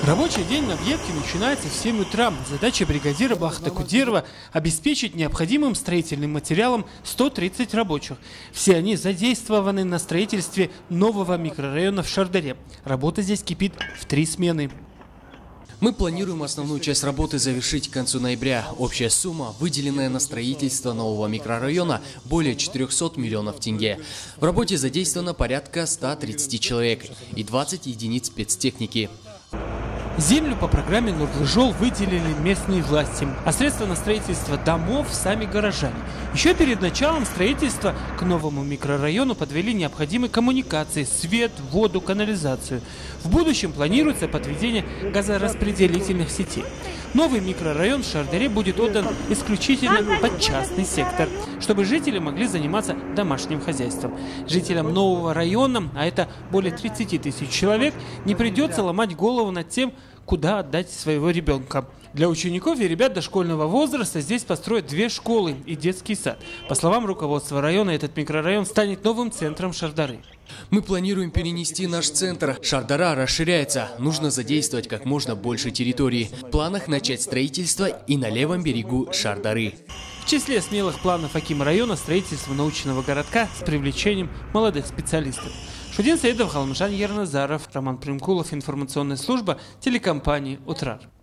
Рабочий день на объекте начинается в 7 утра. Задача бригадира Бахта Кудерова – обеспечить необходимым строительным материалом 130 рабочих. Все они задействованы на строительстве нового микрорайона в Шардаре. Работа здесь кипит в 3 смены. Мы планируем основную часть работы завершить к концу ноября. Общая сумма, выделенная на строительство нового микрорайона, более 400 миллионов тенге. В работе задействовано порядка 130 человек и 20 единиц спецтехники. Землю по программе «Нурлы-Жол» выделили местные власти, а средства на строительство домов – сами горожане. Еще перед началом строительства к новому микрорайону подвели необходимые коммуникации – свет, воду, канализацию. В будущем планируется подведение газораспределительных сетей. Новый микрорайон в Шардаре будет отдан исключительно под частный сектор, чтобы жители могли заниматься домашним хозяйством. Жителям нового района, а это более 30 тысяч человек, не придется ломать голову над тем, куда отдать своего ребенка. Для учеников и ребят дошкольного возраста здесь построят 2 школы и детский сад. По словам руководства района, этот микрорайон станет новым центром Шардары. Мы планируем перенести наш центр. Шардара расширяется. Нужно задействовать как можно больше территории. В планах начать строительство и на левом берегу Шардары. В числе смелых планов Акима района строительство научного городка с привлечением молодых специалистов. Шудин Саидов, Халмжан Ерназаров, Роман Примкулов, информационная служба телекомпании «Утрар».